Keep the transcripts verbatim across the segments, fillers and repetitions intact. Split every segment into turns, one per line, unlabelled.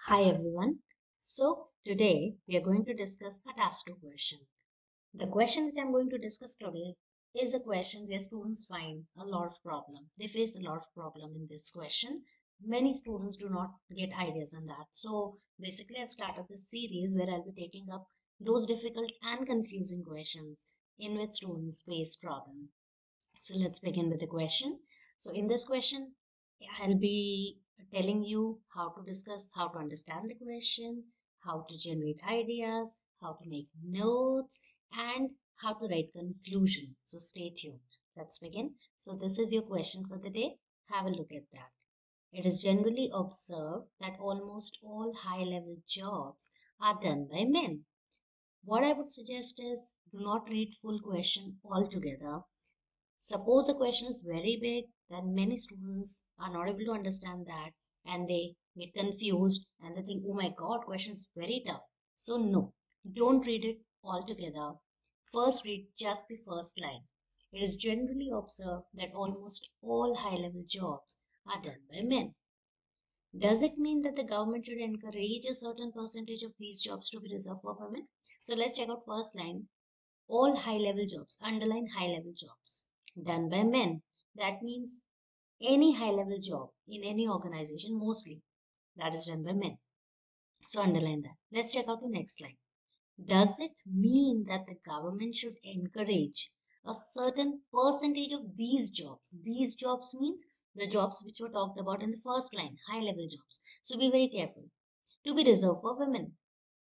Hi everyone. So today we are going to discuss a task two question. The question which I'm going to discuss today is a question where students find a lot of problem. They face a lot of problem in this question. Many students do not get ideas on that. So basically I've started this series where I'll be taking up those difficult and confusing questions in which students face problem. So let's begin with the question. So in this question, I'll be telling you how to discuss, how to understand the question, how to generate ideas, how to make notes, and how to write conclusion. So stay tuned. Let's begin. So this is your question for the day. Have a look at that. It is generally observed that almost all high-level jobs are done by men. What I would suggest is do not read full question altogether. Suppose the question is very big, then many students are not able to understand that and they get confused and they think, oh my god, question is very tough. So no, don't read it all together. First read just the first line. It is generally observed that almost all high-level jobs are done by men. Does it mean that the government should encourage a certain percentage of these jobs to be reserved for women? So let's check out first line. All high-level jobs, underline high-level jobs, done by men. That means any high-level job in any organization, mostly, that is done by men. So underline that. Let's check out the next line. Does it mean that the government should encourage a certain percentage of these jobs? These jobs means the jobs which were talked about in the first line, high-level jobs. So be very careful. To be reserved for women.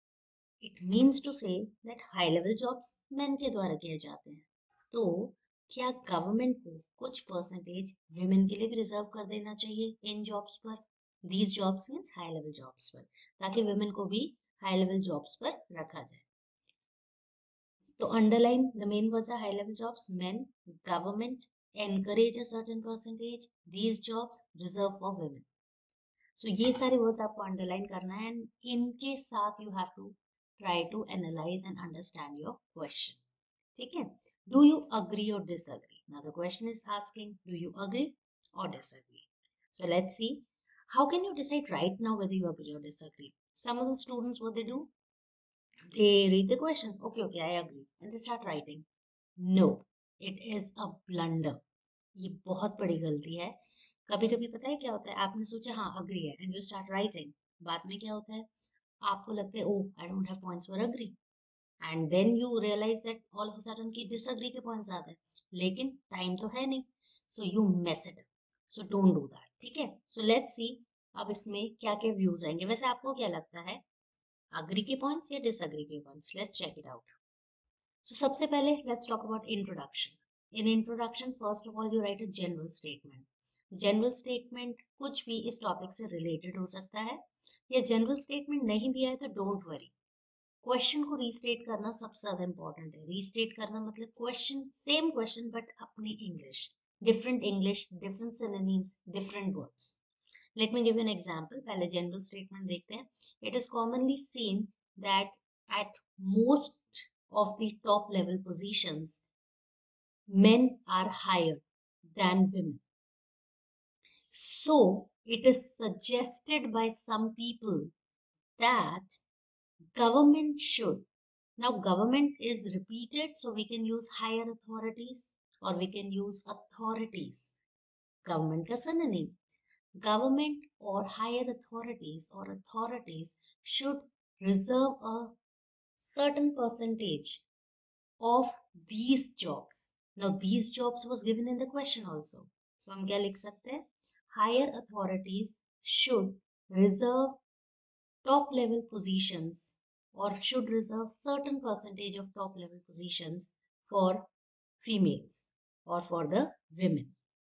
It means to say that high level jobs men के द्वारा किए जाते हैं. तो क्या government को कुछ percentage women के लिए भी रिजर्व कर देना चाहिए इन जॉब्स पर? These jobs means high level jobs पर, ताकि women को भी high level jobs पर रखा जाए. तो underline the main words are high level jobs, men, government, encourage a certain percentage, these jobs reserved for women. So ये सारे words आपको underline करना है and इनके साथ you have to try to analyze and understand your question. ठीक है? Do you agree or disagree? Now the question is asking, do you agree or disagree? So let's see. How can you decide right now whether you agree or disagree? Some of the students, what they do, they read the question. Okay, okay, I agree. And they start writing. No, it is a blunder. ये बहुत बड़ी गलती है. कभी कभी पता है क्या होता है, आपने सोचा हाँ अग्री है एंड यू स्टार्ट राइटिंग, बाद में क्या होता है, आपको लगता है oh I don't have points for agree and then you realize that all of a sudden की डिसएग्री के पॉइंट्स आते हैं, लेकिन टाइम तो है नहीं, so you mess it up. So don't do that. ठीक है? सो लेट्स सी अब इसमें क्या क्या व्यूज आएंगे. वैसे आपको क्या लगता है, अग्री के पॉइंट्स या डिसएग्री के points? Let's check it out. So सबसे पहले let's talk about introduction. In introduction, first of all, you write a general statement. General statement कुछ भी इस टॉपिक से रिलेटेड हो सकता है, या जनरल स्टेटमेंट नहीं भी आए तो डोंट वरी. क्वेश्चन को रीस्टेट करना सबसे ज्यादा इंपॉर्टेंट है. रीस्टेट करना मतलब क्वेश्चन सेम क्वेश्चन बट अपनी English, different English, different synonyms, different words. Let me give you an example. पहले जनरल स्टेटमेंट देखते हैं. It is commonly seen that at most of the top level positions, men are higher than women. So it is suggested by some people that government should. Now government is repeated, so we can use higher authorities or we can use authorities. Government का synonym. Government or higher authorities or authorities should reserve a certain percentage of these jobs. Now these jobs was given in the question also. So हम क्या लिख सकते हैं? Higher authorities should reserve top level positions or should reserve certain percentage of top level positions for females or for the women.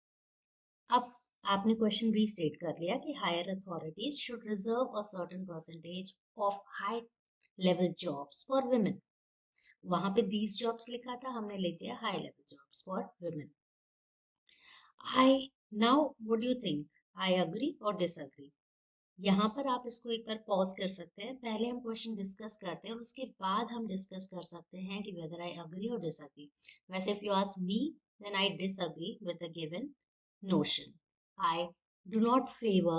अब आपने question restate कर लिया कि higher authorities should reserve a certain percentage of high level jobs for women. वहां पे these jobs लिखा था, हमने लिख दिया high level jobs for women. I now what do you think, I agree और डिसअग्री? यहाँ पर आप इसको एक बार पॉज कर सकते हैं. पहले हम क्वेश्चन डिस्कस करते हैं और उसके बाद हम डिस्कस कर सकते हैं कि वेदर आई अग्री और डिसअग्री. वैसे if you ask me then I disagree with the given notion. I do not favor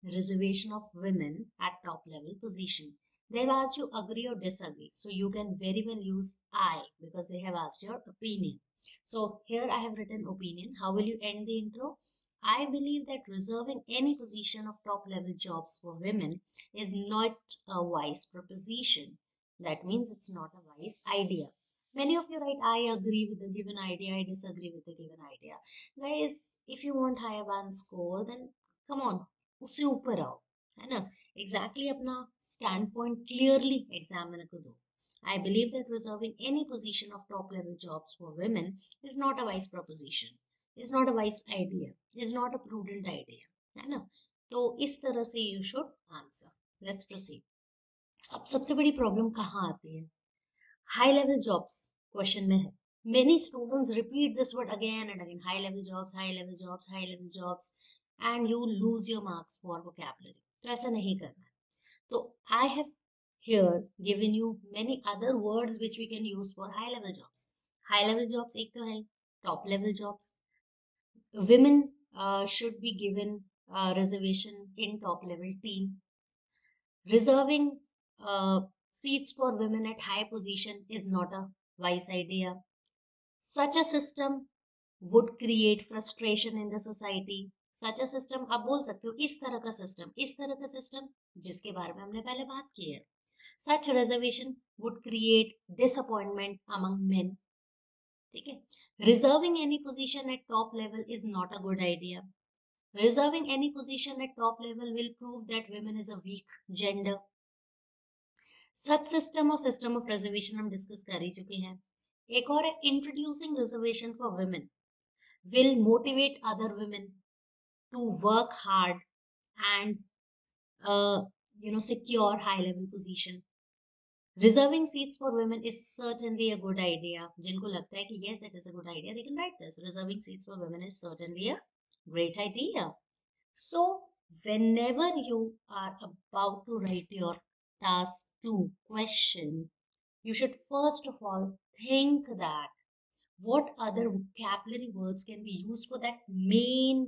reservation of women at top level position. They've asked you agree or disagree. So you can very well use I because they have asked your opinion. So here I have written opinion. How will you end the intro? I believe that reserving any position of top level jobs for women is not a wise proposition. That means it's not a wise idea. Many of you write, I agree with the given idea, I disagree with the given idea. Guys, if you want higher band score, then come on, उससे ऊपर आओ, है ना? Exactly अपना standpoint clearly examine को दो. I believe that reserving any position of top level jobs for women is not a wise proposition, is not a wise idea, is not a prudent idea, है ना? तो इस तरह से you should answer. Let's proceed. अब सबसे बड़ी problem कहाँ आती है? High level jobs क्वेश्चन में है. Many students repeat this word again and again. High level jobs, high level jobs, high level jobs, and you lose your marks for vocabulary. तो ऐसा नहीं करना. So I have here given you many other words which we can use for high level jobs. High level jobs एक तो है, top level jobs. Women uh, should be given uh, reservation in top level team. Reserving uh, seats for women at high position is not a wise idea. Such a system would create frustration in the society. Such a system आप बोल सकते हो इस तरह का system, इस तरह का system जिसके बारे में हमने पहले बात की है. Such reservation would create disappointment among men. ठीक है? Reserving any position at top level is not a good idea. Reserving any position at top level will prove that women is a weak gender. सच system और system of reservation हम discuss कर ही चुके हैं. एक और है introducing reservation for women will motivate other women to work hard and you know secure high level position. Reserving seats for women is certainly a good idea. जिनको लगता है कि yes it is a good idea they can write this. Reserving seats for women is certainly a great idea. So whenever you are about to write your task two question, you should first of all think that what other vocabulary words can be used for that main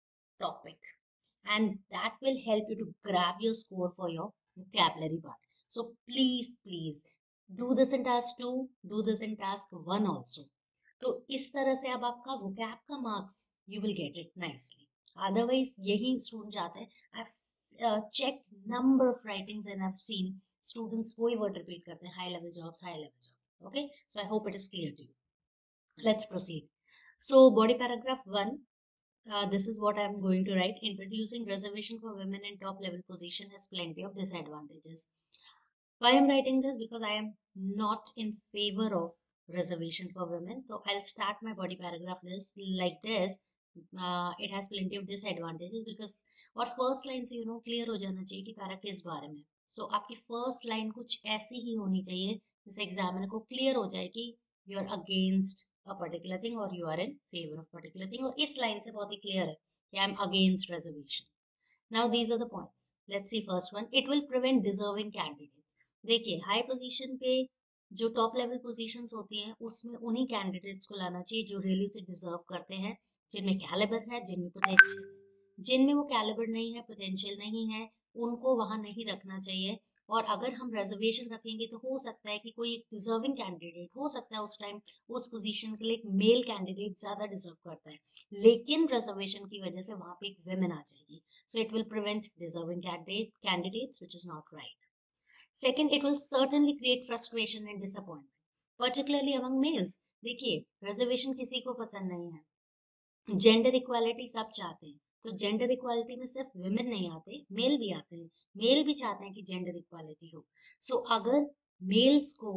topic, and that will help you to grab your score for your vocabulary part. So please, please do this in task two, do this in task one also. तो इस तरह से अब आपका vocab का marks you will get it nicely. Otherwise यही student जाते हैं. I've uh, checked number of writings and I've seen students वही word repeat करते हैं, high level jobs, high level jobs. Okay, so I hope it is clear to you. Let's proceed. So body paragraph one. Uh, this is what I'm going to write. Introducing reservation for women in top level position has plenty of disadvantages. Why I'm writing this? Because I am not in favor of reservation for women. So I'll start my body paragraph list like this. Uh, it has plenty of disadvantages because और first line से you know clear हो जाना चाहिए कि para किस बारे में. So आपकी first line कुछ ऐसी ही होनी चाहिए जिससे एग्जामिनर को clear हो जाए कि you are against a particular thing or you are in favor of particular thing. और इस line से बहुत ही clear है कि I am against reservation. Now these are the points. Let's see first one. It will prevent deserving candidates. देखिए high position पे जो top level positions होती हैं उसमें उन्हीं कैंडिडेट्स को लाना चाहिए जो रियली उसे डिजर्व करते हैं, जिनमें कैलिबर है, जिनमें पोटेंशियल है. जिनमें वो कैलिबर नहीं है, पोटेंशियल नहीं है, उनको वहां नहीं रखना चाहिए. और अगर हम रिजर्वेशन रखेंगे तो हो सकता है कि कोई एक डिजर्विंग कैंडिडेट हो सकता है उस टाइम उस पोजीशन के लिए एक मेल कैंडिडेट ज्यादा डिजर्व करता है, लेकिन रिजर्वेशन की वजह से वहां पे एक विमेन आ जाएगी. So it will prevent deserving candidates which is not right. Second, it will certainly create frustration and disappointment, particularly among males. देखिए रिजर्वेशन किसी को पसंद नहीं है, जेंडर इक्वालिटी सब चाहते हैं. तो जेंडर इक्वालिटी में सिर्फ विमेन नहीं आते, मेल भी आते हैं. मेल भी चाहते हैं कि जेंडर इक्वालिटी हो. सो so, अगर मेल्स को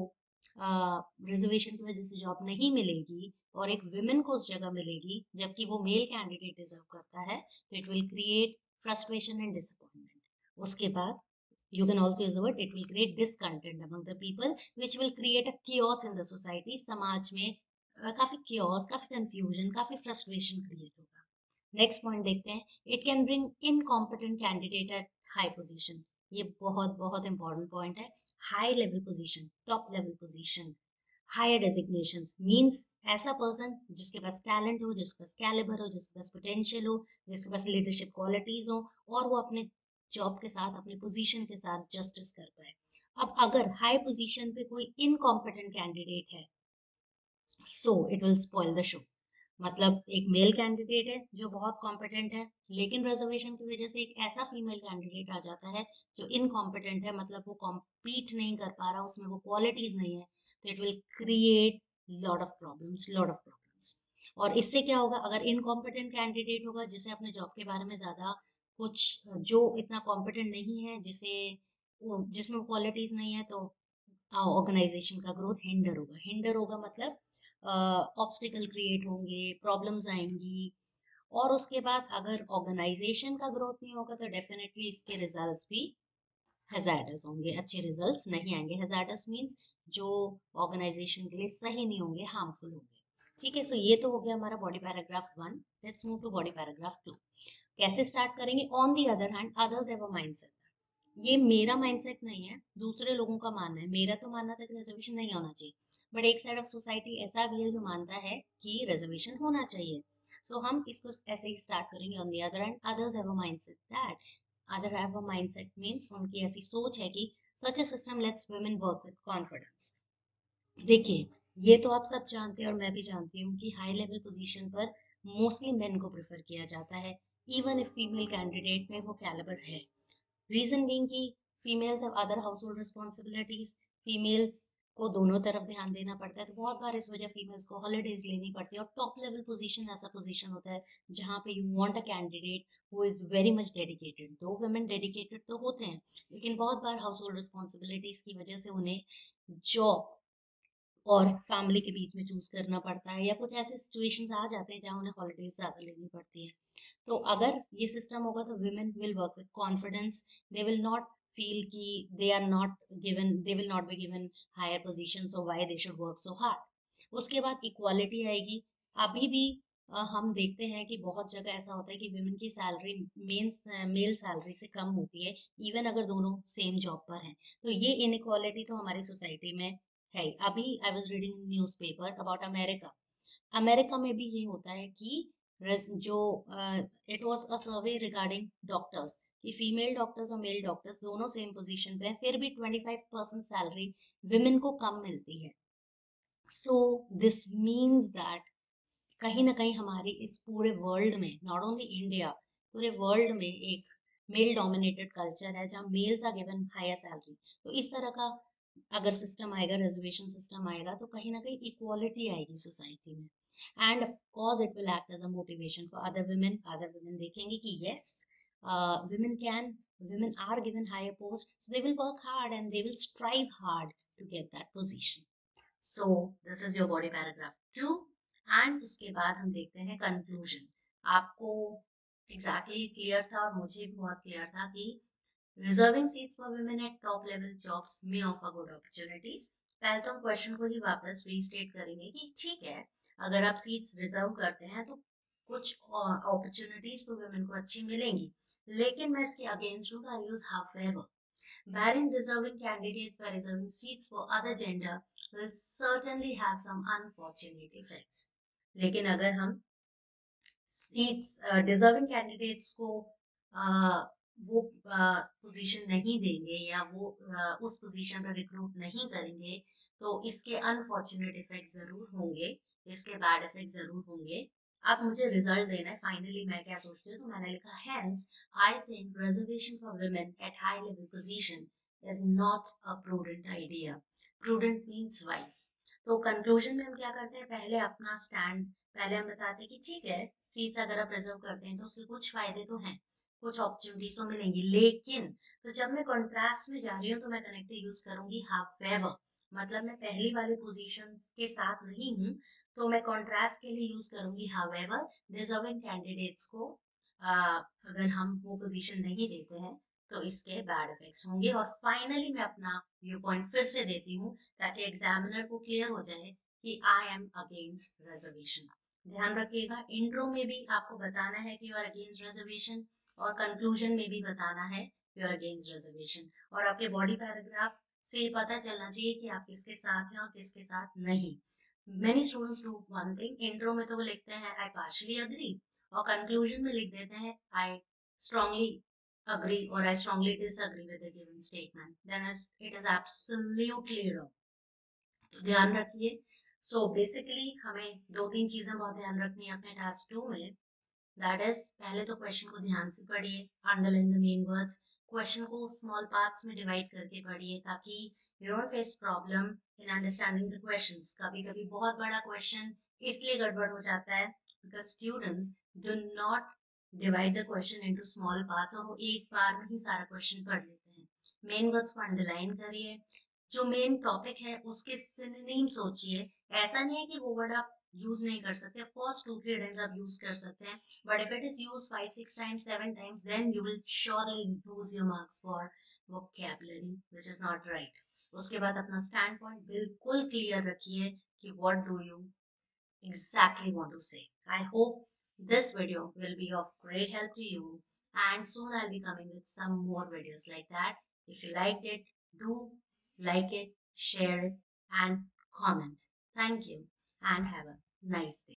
रिजर्वेशन uh, की वजह से जॉब नहीं मिलेगी और एक विमेन को उस जगह मिलेगी जबकि वो मेल कैंडिडेट डिजर्व करता है, तो it will create frustration and disappointment. उसके बाद you can also use the word it will create discontent among the people which will create a chaos in the society. समाज में uh, काफी chaos, काफी confusion, काफी frustration create होगा. Next point देखते हैं. It can bring incompetent candidate at high position. ये बहुत बहुत इंपॉर्टेंट पॉइंट है. High level position, top level position, higher designations means ऐसा पर्सन जिसके पास टैलेंट हो, जिसके पास कैलिबर हो, जिसके पास पोटेंशियल हो, जिसके पास लीडरशिप क्वालिटीज हो और वो अपने जॉब के साथ, अपने पोजीशन के साथ जस्टिस कर पाए। अब अगर हाई पोजीशन पे कोई इनकॉम्पिटेंट कैंडिडेट है, so it will spoil the show. मतलब एक मेल कैंडिडेट है जो बहुत कॉम्पिटेंट है, लेकिन रिजर्वेशन की वजह से एक ऐसा फीमेल कैंडिडेट आ जाता है जो इनकॉम्पिटेंट है, मतलब वो कॉम्पीट नहीं कर पा रहा, उसमें वो क्वालिटीज नहीं है, तो it will create lot of problems lot of problems. और इससे क्या होगा, अगर इनकॉम्पिटेंट कैंडिडेट होगा जिसे अपने जॉब के बारे में ज्यादा कुछ, जो इतना कॉम्पिटेंट नहीं है, जिसे जिसमें क्वालिटीज नहीं है, तो ऑर्गेनाइजेशन का ग्रोथ हिंडर होगा। हिंडर होगा मतलब ऑब्स्टिकल क्रिएट होंगे, प्रॉब्लम्स आएंगी। और उसके बाद अगर ऑर्गेनाइजेशन का ग्रोथ नहीं होगा तो डेफिनेटली इसके रिजल्ट्स भी हैजार्डस होंगे, अच्छे रिजल्ट्स नहीं आएंगे। हैजार्डस मींस जो ऑर्गेनाइजेशन के लिए सही नहीं होंगे, हार्मफुल होंगे। ठीक है, सो ये तो हो गया हमारा body paragraph one. Let's move to body paragraph two. कैसे स्टार्ट करेंगे? On the other hand, others have a mindset. ये मेरा माइंडसेट नहीं है, दूसरे लोगों का मानना है। मेरा तो मानना था कि रिजर्वेशन नहीं होना चाहिए, बट एक साइड ऑफ सोसाइटी ऐसा भी है जो मानता है कि रिजर्वेशन होना चाहिए। सो so, हम इसको ऐसे ही स्टार्ट करेंगे। On the other hand, others have a mindset that, other have a mindset means उनकी ऐसी सोच है कि such a system lets women work with confidence. देखिए, ये तो आप सब जानते हैं और मैं भी जानती हूँ कि हाई लेवल पोजीशन पर मोस्टली मेन को प्रेफर किया जाता है, इवन इफ फीमेल कैंडिडेट में वो कैलिबर है। रीजन बीइंग कि females have other household responsibilities, females को दोनों तरफ ध्यान देना पड़ता है, तो बहुत बार इस वजह फीमेल्स को हॉलीडेज लेनी पड़ती है। और टॉप लेवल पोजीशन ऐसा पोजीशन होता है जहाँ पे you want a candidate who is very much dedicated. दो वुमेन डेडिकेटेड तो होते हैं, लेकिन बहुत बार हाउस होल्ड रिस्पॉन्सिबिलिटीज की वजह से उन्हें जॉब और फैमिली के बीच में चूज करना पड़ता है, या कुछ ऐसे सिचुएशंस आ जाते हैं जहाँ उन्हें हॉलीडेज ज्यादा लेनी पड़ती है। तो अगर ये सिस्टम होगा तो women will work with confidence, they will not feel कि they are not given, they will not be given higher position, so why they should work so hard। उसके बाद इक्वालिटी आएगी। अभी भी अ, हम देखते हैं कि बहुत जगह ऐसा होता है कि women की सैलरी मेन मेल सैलरी से कम होती है, इवन अगर दोनों सेम जॉब पर हैं। तो ये इनइक्वालिटी तो हमारी सोसाइटी में है ही। अभी I was reading newspaper about America. America में भी ये होता है कि रेस- जो it was a survey regarding doctors, कि फीमेल डॉक्टर्स और मेल डॉक्टर्स दोनों सेम पोजीशन पे हैं, फिर भी twenty five percent salary women को कम मिलती है। सो दिस मीन्स दैट कहीं ना कहीं हमारी इस पूरे वर्ल्ड में, नॉट ओनली इंडिया, पूरे वर्ल्ड में एक मेल डोमिनेटेड कल्चर है जहाँ males are given higher salary. तो इस तरह का अगर सिस्टम आएगा, रिजर्वेशन सिस्टम आएगा, तो कहीं ना कहीं इक्वालिटी आएगी सोसाइटी में। And of course it will act as a motivation for other women. Other women देखेंगे कि yes, women can, women are given higher post, so they will work hard and they will strive hard to get that position. So this is your body paragraph two, and उसके बाद हम देखते हैं conclusion। आपको exactly clear था और मुझे भी बहुत क्लियर था कि reserving seats for women at top level jobs में ऑफर गुड अपॉर्चुनिटीज। पहले तो हम क्वेश्चन को ही वापस रीस्टेट करेंगे कि ठीक है, अगर आप सीट्स रिजर्व करते हैं तो कुछ अपॉर्चुनिटीज तो वुमेन को अच्छी मिलेंगी, लेकिन मैं इसके अगेंस्ट हूँ। I use half barring reserving candidates by reserving seats for other gender will certainly have some unfortunate effects। लेकिन अगर हम सीट्स डिजर्विंग कैंडिडेट्स को uh, वो पोजीशन uh, नहीं देंगे, या वो uh, उस पोजीशन पर रिक्रूट नहीं करेंगे, तो इसके अनफॉर्चुनेट इफेक्ट जरूर होंगे, इसके बैड इफेक्ट जरूर होंगे। अब मुझे रिजल्ट देना है फाइनली मैं क्या सोचती हूँ, तो मैंने लिखा hence I think reservation for women at high level position is not a prudent idea. Prudent means wise. तो कंक्लूजन में हम क्या करते हैं, पहले अपना स्टैंड, पहले हम बताते हैं कि ठीक है, सीट्स अगर आप रिजर्व करते हैं तो उसके कुछ फायदे तो हैं, कुछ अपॉर्चुनिटीज तो मिलेंगी, लेकिन तो जब मैं कॉन्ट्रास्ट में जा रही हूँ तो मैं कनेक्टिव यूज करूंगी हाउएवर। मतलब मैं पहली वाली पोजीशन के साथ नहीं हूँ, तो मैं कॉन्ट्रास्ट के लिए यूज करूंगी हाउएवर। डिजर्विंग कैंडिडेट्स को आ, अगर हम वो पोजीशन नहीं देते हैं तो इसके बैड इफेक्ट्स होंगे। और फाइनली मैं अपना व्यू पॉइंट फिर से देती हूँ ताकि एग्जामिनर को क्लियर हो जाए कि आई एम अगेंस्ट रिजर्वेशन। ध्यान रखिएगा, इंट्रो में भी आपको बताना है कि यू आर अगेंस्ट रिजर्वेशन, और कंक्लूजन में भी बताना है यू आर अगेंस्ट रिजर्वेशन। और आपके बॉडी पैराग्राफ से ये पता चलना चाहिए कि आप किसके साथ हैं और किसके साथ नहीं। Many students do one thing, intro में तो वो लिखते हैं आई पार्शली अग्री, और कंक्लूजन में लिख देते हैं I strongly agree or I strongly disagree with the given statement, then it's, it is absolutely wrong. तो ध्यान रखिए. सो बेसिकली हमें दो तीन चीजें बहुत ध्यान रखनी है अपने टास्क टू में. दैट इज, पहले तो क्वेश्चन को ध्यान से पढ़िए, underline the main words. Question को स्मॉल पार्ट्स में डिवाइड करके पढ़िए ताकि you don't face problem in understanding the questions. कभी कभी बहुत बड़ा क्वेश्चन इसलिए गड़बड़ हो जाता है because students do not divide the question into small parts और वो एक बार में ही सारा क्वेश्चन पढ़ लेते हैं. मेन वर्ड्स को अंडरलाइन करिए. जो मेन टॉपिक है उसके सिनोनिम सोचिए. ऐसा नहीं है कि वो वर्ड आप यूज नहीं कर सकते. Of course two three times आप यूज कर सकते हैं, but if it is used five six times seven times, then you will surely lose your marks for vocabulary, which is not right. उसके बाद अपना स्टैंड पॉइंट बिल्कुल clear रखिए कि what do you exactly want to say. I hope this video will be of great help to you, and soon I'll be coming with some more videos like that. If you liked it, do like it, share it, and comment. Thank you, and have a nice day.